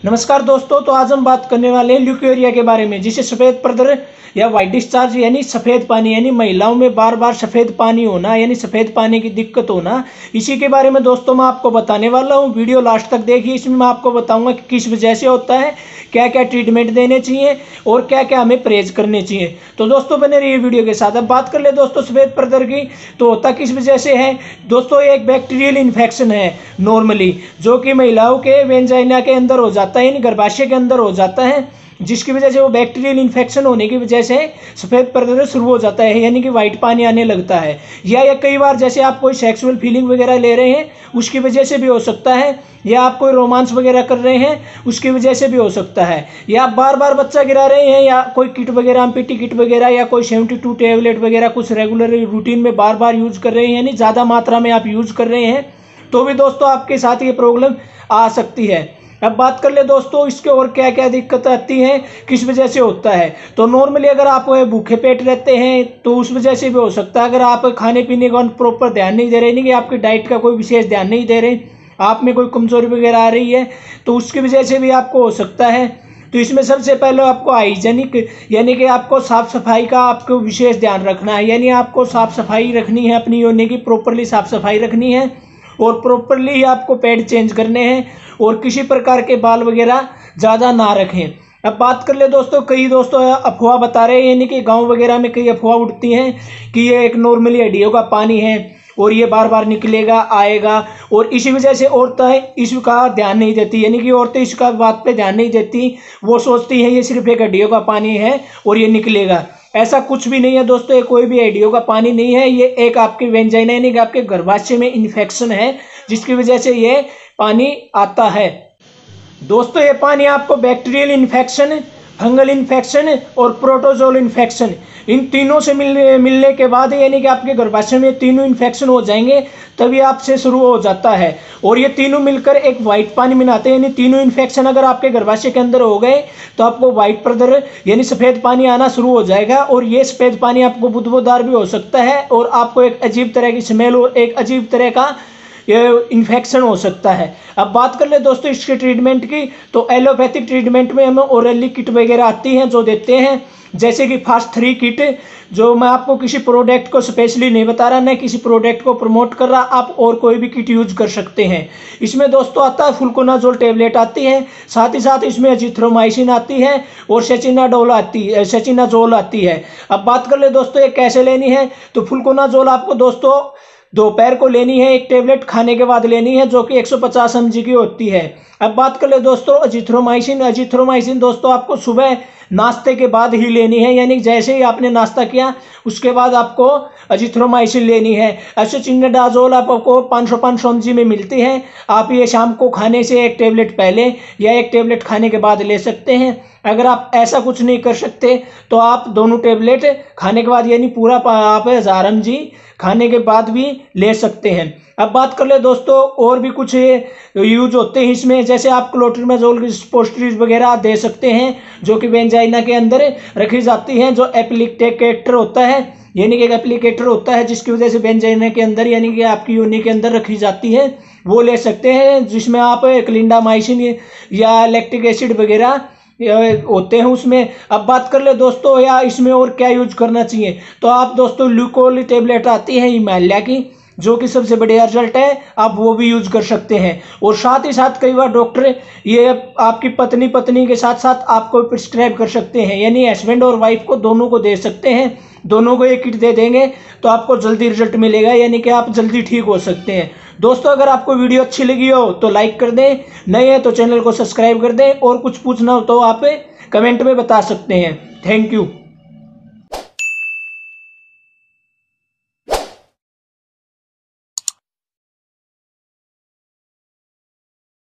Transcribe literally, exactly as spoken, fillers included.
नमस्कार दोस्तों, तो आज हम बात करने वाले हैं ल्यूकेरिया के बारे में, जिसे सफ़ेद प्रदर या वाइट डिस्चार्ज यानी सफ़ेद पानी यानी महिलाओं में बार बार सफ़ेद पानी होना यानी सफ़ेद पानी की दिक्कत होना, इसी के बारे में दोस्तों मैं आपको बताने वाला हूं। वीडियो लास्ट तक देखिए, इसमें मैं आपको बताऊंगा कि किस वजह से होता है, क्या क्या ट्रीटमेंट देने चाहिए और क्या क्या हमें परहेज करने चाहिए। तो दोस्तों बने रहिए वीडियो के साथ। अब बात कर ले दोस्तों सफ़ेद प्रदर की, तो होता किस वजह से है दोस्तों। एक बैक्टीरियल इन्फेक्शन है नॉर्मली, जो कि महिलाओं के वेंजाइना के अंदर हो जाता है यानी गर्भाशय के अंदर हो जाता है, जिसकी वजह से वो बैक्टीरियल इन्फेक्शन होने की वजह से सफ़ेद प्रदर शुरू हो जाता है यानी कि वाइट पानी आने लगता है। या या कई बार जैसे आप कोई सेक्सुअल फीलिंग वगैरह ले रहे हैं उसकी वजह से भी हो सकता है, या आप कोई रोमांस वगैरह कर रहे हैं उसकी वजह से भी हो सकता है, या आप बार बार बच्चा गिरा रहे हैं, या कोई किट वगैरह पीटी किट वगैरह या कोई सेवेंटी टू टेबलेट वगैरह कुछ रेगुलर रूटीन में बार बार यूज़ कर रहे हैं यानी ज़्यादा मात्रा में आप यूज़ कर रहे हैं, तो भी दोस्तों आपके साथ ये प्रॉब्लम आ सकती है। अब बात कर ले दोस्तों इसके और क्या क्या दिक्कत आती है, किस वजह से होता है। तो नॉर्मली अगर आप भूखे पेट रहते हैं तो उस वजह से भी हो सकता है। अगर आप खाने पीने का प्रॉपर ध्यान नहीं दे रहे, नहीं कि आपकी डाइट का कोई विशेष ध्यान नहीं दे रहे, आप में कोई कमजोरी वगैरह आ रही है, तो उसकी वजह से भी आपको हो सकता है। तो इसमें सबसे पहले आपको हाइजेनिक यानी कि आपको साफ सफाई का आपको विशेष ध्यान रखना है, यानी आपको साफ सफाई रखनी है, अपनी योनि की प्रॉपरली साफ सफाई रखनी है और प्रॉपरली आपको पैड चेंज करने हैं और किसी प्रकार के बाल वगैरह ज़्यादा ना रखें। अब बात कर ले दोस्तों, कई दोस्तों अफवाह बता रहे हैं यानी कि गांव वगैरह में कई अफवाह उठती हैं कि ये एक नॉर्मली हड्डियों का पानी है और ये बार बार निकलेगा आएगा, और इसी वजह से औरतें इसका ध्यान नहीं देती, यानी कि औरतें इसका बात पे ध्यान नहीं देती, वो सोचती हैं ये सिर्फ एक हड्डियों का पानी है और ये निकलेगा। ऐसा कुछ भी नहीं है दोस्तों, ये कोई भी हड्डियों का पानी नहीं है, ये एक आपकी वेंजाइना यानी कि आपके गर्भाशय में इन्फेक्शन है जिसकी वजह से ये पानी आता है। दोस्तों ये पानी आपको बैक्टीरियल इन्फेक्शन, फंगल इन्फेक्शन और प्रोटोजोल इन्फेक्शन, इन तीनों से मिलने मिलने के बाद यानी कि आपके गर्भाशय में तीनों इन्फेक्शन हो जाएंगे तभी आपसे शुरू हो जाता है, और ये तीनों मिलकर एक वाइट पानी बनाते हैं। यानी तीनों इन्फेक्शन अगर आपके गर्भाशय के अंदर हो गए तो आपको वाइट प्रदर यानी सफ़ेद पानी आना शुरू हो जाएगा, और ये सफ़ेद पानी आपको बुदबूदार भी हो सकता है और आपको एक अजीब तरह की स्मेल और एक अजीब तरह का ये इन्फेक्शन हो सकता है। अब बात कर ले दोस्तों इसके ट्रीटमेंट की, तो एलोपैथिक ट्रीटमेंट में हमें ओरली किट वगैरह आती हैं जो देते हैं, जैसे कि फास्ट थ्री किट, जो मैं आपको किसी प्रोडक्ट को स्पेशली नहीं बता रहा, न किसी प्रोडक्ट को प्रमोट कर रहा, आप और कोई भी किट यूज कर सकते हैं। इसमें दोस्तों आता है फ्लूकोनाजोल टेबलेट आती है, साथ ही साथ इसमें एजिथ्रोमाइसिन आती है और सेचिनाडोल आती है सेचिनाजोल आती है। अब बात कर ले दोस्तों ये कैसे लेनी है, तो फ्लूकोनाजोल आपको दोस्तों दोपहर को लेनी है, एक टेबलेट खाने के बाद लेनी है, जो कि एक सौ पचास एम जी की होती है। अब बात कर ले दोस्तों एजिथ्रोमाइसिन, एजिथ्रोमाइसिन दोस्तों आपको सुबह नाश्ते के बाद ही लेनी है, यानी जैसे ही आपने नाश्ता किया उसके बाद आपको एजिथ्रोमाइसिन लेनी है। एसेचिनाडाजोल आपको पाँच सौ पाँच सौ एम जी में मिलती है, आप ये शाम को खाने से एक टेबलेट पहले या एक टेबलेट खाने के बाद ले सकते हैं। अगर आप ऐसा कुछ नहीं कर सकते तो आप दोनों टेबलेट खाने के बाद यानी पूरा आप हजार एम जी खाने के बाद भी ले सकते हैं। अब बात कर ले दोस्तों और भी कुछ यूज होते हैं इसमें, जैसे आप क्लोट्रिमाजोल स्पोस्ट्रीज वगैरह दे सकते हैं जो कि वेंजाइना के अंदर रखी जाती हैं, जो एप्लीकेटर होता है यानी कि एक एप्लीकेटर होता है जिसकी वजह से वेंजाइना के अंदर यानी कि आपकी योनि के अंदर रखी जाती है, वो ले सकते हैं, जिसमें आप क्लिंडामाइसिन या लैक्टिक एसिड वगैरह होते हैं उसमें। अब बात कर ले दोस्तों या इसमें और क्या यूज करना चाहिए, तो आप दोस्तों ल्यूकोल टेबलेट आती है हिमालय की, जो कि सबसे बढ़िया रिजल्ट है, आप वो भी यूज कर सकते हैं। और साथ ही साथ कई बार डॉक्टर ये आपकी पत्नी पत्नी के साथ साथ आपको प्रिस्क्राइब कर सकते हैं, यानी हस्बैंड और वाइफ को दोनों को दे सकते हैं, दोनों को एक किट दे देंगे तो आपको जल्दी रिजल्ट मिलेगा, यानी कि आप जल्दी ठीक हो सकते हैं। दोस्तों अगर आपको वीडियो अच्छी लगी हो तो लाइक कर दें, नए हैं तो चैनल को सब्सक्राइब कर दें, और कुछ पूछना हो तो आप कमेंट में बता सकते हैं। Thank you.